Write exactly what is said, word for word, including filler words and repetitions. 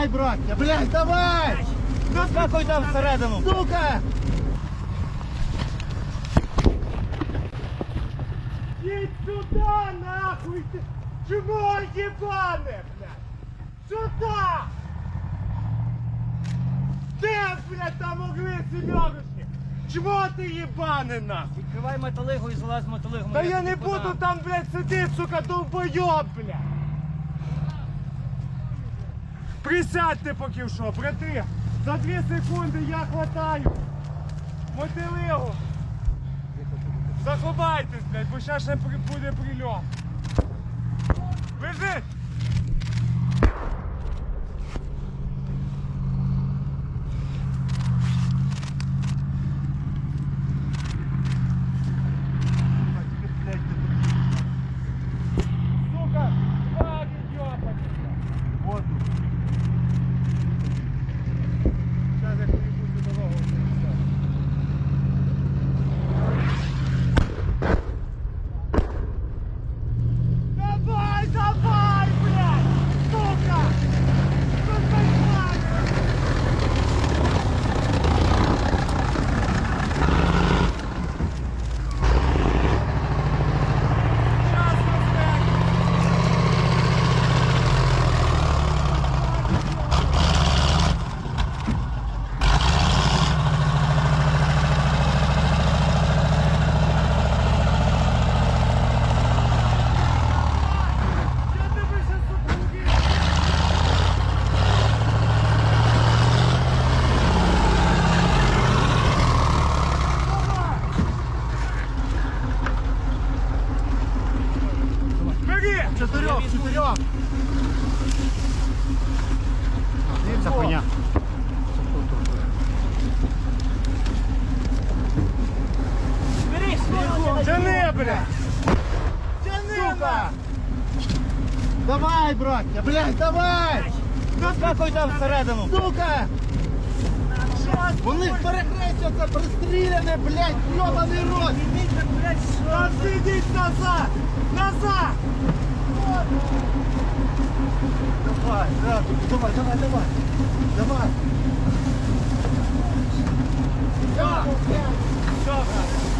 Давай, браття, блядь, давай! Скакуй там всередину! Сука! Їдь сюда, нахуй! Ти... Чмо єбане, блядь! Сюда! Де, блядь, там могли сімерочки? Чмо ти єбане, нахуй? Відкривай металигу і залазь в металигу. Та я не буду там, блядь, сидіти, сука, довбойоб, блядь! Присядьте поки що, брати! За дві секунди я хватаю! Мотилигу! Заховайтесь, блядь, бо зараз ще буде прильот! Лежить! Сука, тварь ёбаная! Вот тут. Сейчас я перебуду дорогу. Давай, давай, блядь! Сука! Сука, тварь! Сейчас разбег! Я тебе сейчас супруги! Бери! Чотирьох, чотирьох! Це хуйня. Бери, свого! Тяни, блядь! Тяни, Сука! Давай, браття, блядь, давай! Скакуй там всередину! Сука! Вони ж перехрестяться, пристріляне, блядь, йобаний рот! Отсидіть назад! Назад! Давай, давай, давай, давай, давай! Давай! Все, все,